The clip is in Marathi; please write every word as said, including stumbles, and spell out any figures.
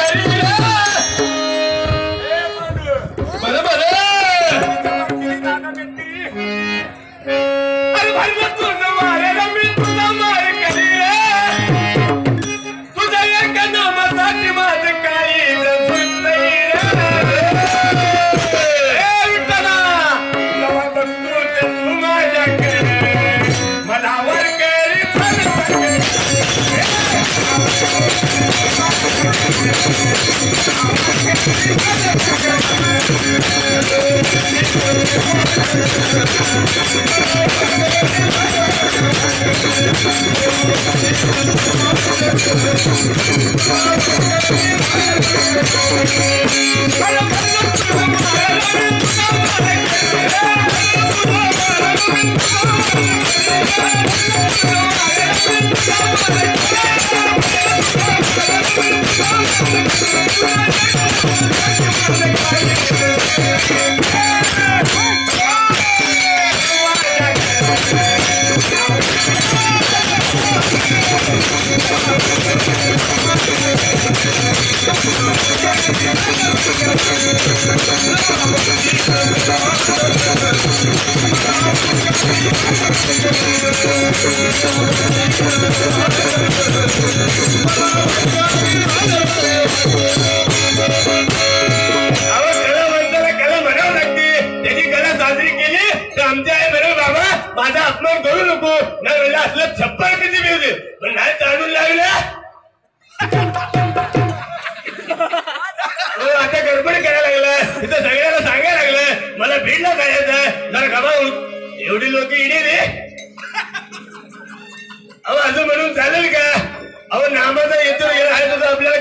माझा अपमान करू नको ना वेळेला असलं छप्पर किती मिळते पण नाही जाणून लागलं आता गडबड करायला लागलं इथं सगळ्याला सांगायला लागलं मला बीडला जायचं जरा गबा एवढी लोक इडे रे अहो असं म्हणून चालेल का अहो नामाचा येतो आहे तर आपल्याला